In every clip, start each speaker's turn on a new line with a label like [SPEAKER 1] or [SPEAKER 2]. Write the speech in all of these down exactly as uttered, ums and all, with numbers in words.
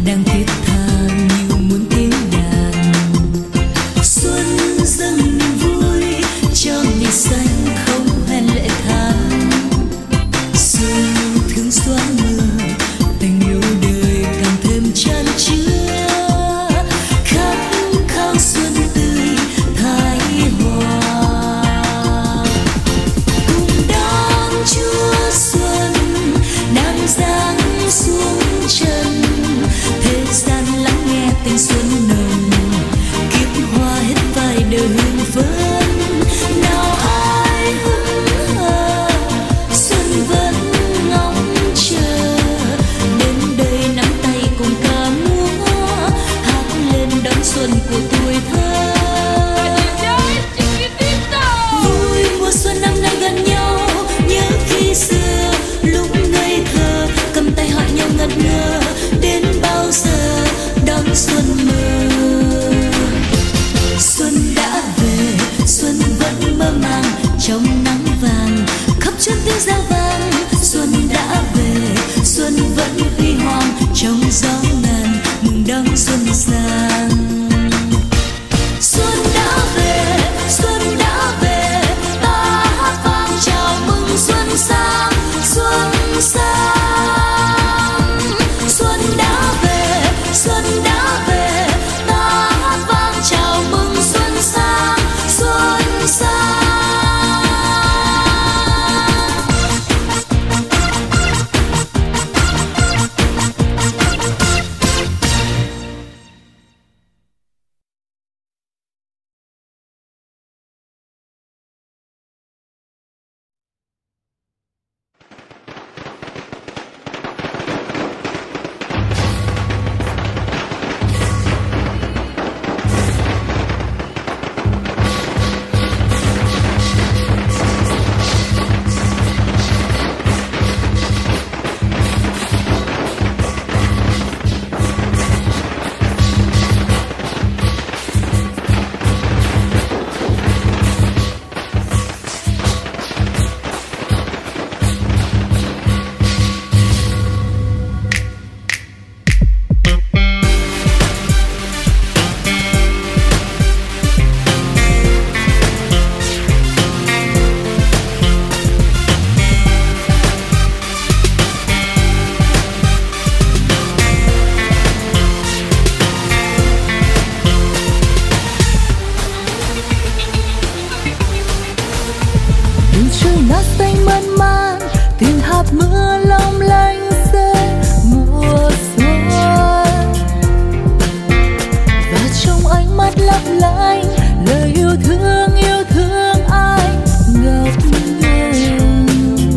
[SPEAKER 1] đang thiết tha như muốn tiếng đàn. Xuân dâng niềm vui cho ngày xanh không hẹn lệ tháng. Xuân thương xóa mưa, tình yêu đời càng thêm chan chứa. Khát khao xuân tươi thái hòa, cùng đón Chúa xuân đang giáng xuống trần. Thế gian lắng nghe tiếng xuân nồng, kiếp hoa hết vài đời hương phấn. Nào ai hững hờ, xuân vẫn ngóng chờ. Đến đây nắm tay cùng ca múa, hát lên đón xuân của tuổi thơ. Vui mùa xuân năm nay gần nhau, nhớ khi xưa lúc ngây thơ, cầm tay hỏi nhau ngẩn ngơ. Đến bao giờ đón xuân mơ? Xuân đã về, xuân vẫn mơ màng trong nắng vàng, khắp chốn tiếng reo vang. Xuân đã về, xuân vẫn huy hoàng trong gió ngàn, mừng đón xuân sang. Xuân đã về, xuân đã về, ta hát vang chào mừng xuân sang, xuân sang. Xuân đã về, xuân đã về, ta hát vang chào mừng xuân sang, xuân sang. Mưa long lanh rơi mùa xuân, và trong ánh mắt lấp lánh lời yêu thương yêu thương anh ngập ngừng.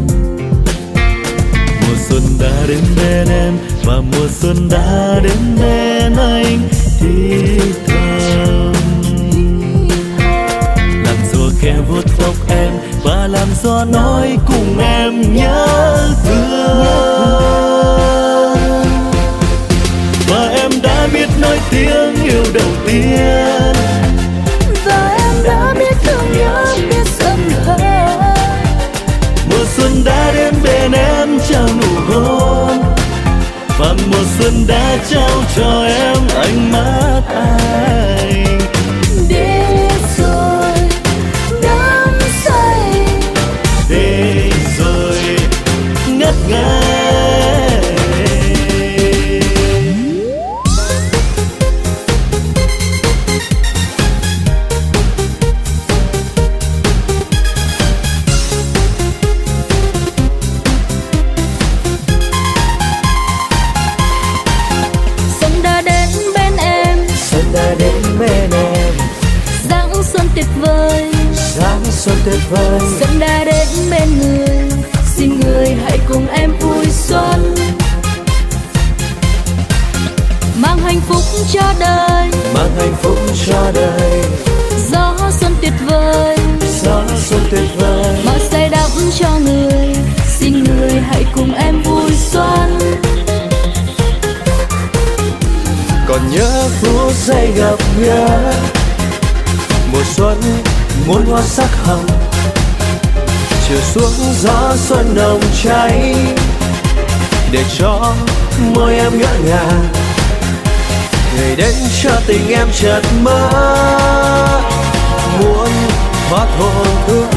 [SPEAKER 2] Mùa xuân đã đến bên em và mùa xuân đã đến bên anh thì thầm. Làm gió khẽ vuốt tóc em và làm gió nói cùng em nhớ thương. Và em đã biết nói tiếng yêu đầu tiên,
[SPEAKER 1] và em đã biết thương nhớ biết dần hơn.
[SPEAKER 2] Mùa xuân đã đến bên em trao nụ hôn, và mùa xuân đã trao cho em ánh mắt anh.
[SPEAKER 1] Đi rồi đắm say,
[SPEAKER 2] Đi rồi ngất ngây.
[SPEAKER 1] Xuân đã đến bên em,
[SPEAKER 2] Xuân đã đến bên em,
[SPEAKER 1] dáng xuân tuyệt vời.
[SPEAKER 2] sáng xuân tuyệt vời.
[SPEAKER 1] Xuân đã đến bên người, xin người hãy cùng em vui xuân, mang hạnh phúc cho đời,
[SPEAKER 2] Mang hạnh phúc cho đời.
[SPEAKER 1] gió xuân tuyệt vời,
[SPEAKER 2] Gió xuân tuyệt vời.
[SPEAKER 1] bao say đắm cho người, xin người hãy cùng em vui xuân.
[SPEAKER 2] Còn nhớ phút giây gặp gỡ, mùa xuân muôn hoa sắc hồng, chiều xuống gió xuân nồng cháy, để cho môi em ngỡ ngàng ngày đến cho tình em chợt mơ, muốn thoát hồn ước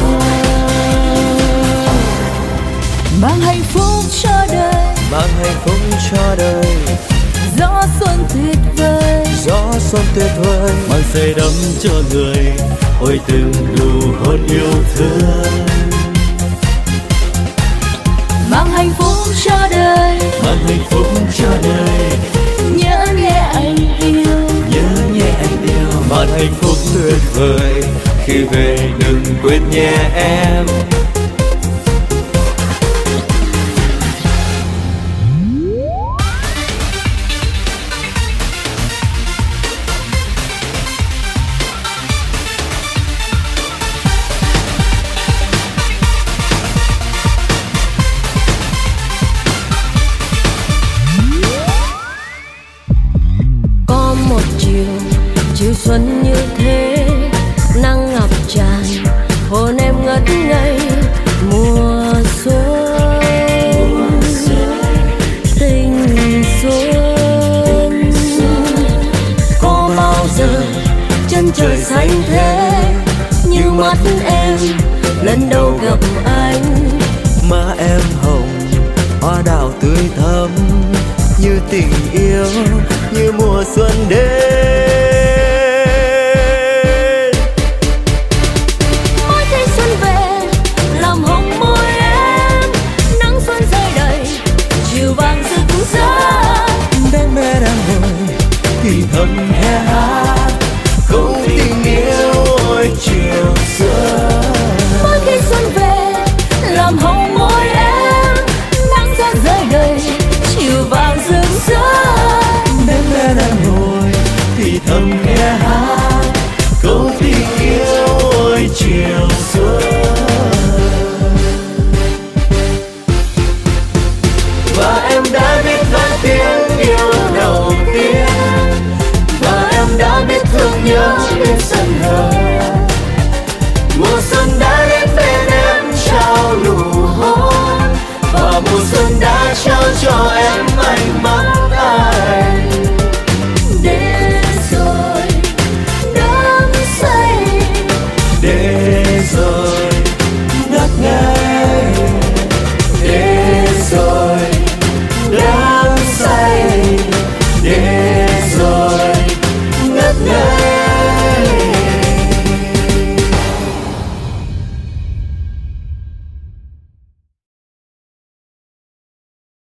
[SPEAKER 1] mang hạnh phúc cho đời,
[SPEAKER 2] mang hạnh phúc cho đời.
[SPEAKER 1] gió xuân tuyệt vời,
[SPEAKER 2] gió xuân tuyệt vời, mang say đắm cho người, ôi từng nụ hôn yêu thương.
[SPEAKER 1] mang hạnh phúc cho đời,
[SPEAKER 2] mang hạnh phúc cho đời.
[SPEAKER 1] nhớ nhé anh yêu,
[SPEAKER 2] nhớ nhé anh yêu, mang hạnh phúc tuyệt vời, khi về đừng quên nhé em.
[SPEAKER 1] chiều xuân như thế, nắng ngập tràn hồn em ngất ngây. Mùa xuân tình xuân, có bao giờ chân trời xanh thế như mắt em lần đầu gặp anh.
[SPEAKER 2] Má em hồng hoa đào tươi thắm, như tình yêu như mùa xuân đến.
[SPEAKER 1] Mỗi khi xuân về làm hồng môi em, nắng xuân rơi đầy chiều vàng rực rỡ.
[SPEAKER 2] Đến bên em ngồi thì thầm hè hát câu tình yêu ôi chiều xuân.
[SPEAKER 1] Mỗi khi xuân về làm hồng môi em, nắng xuân rơi đầy chiều vàng rực rỡ.
[SPEAKER 2] Đến bên em ngồi thì thầm nghe hát câu tình yêu ôi chiều xuân. Và em đã biết vang tiếng yêu đầu tiên, và em đã biết thương nhớ đến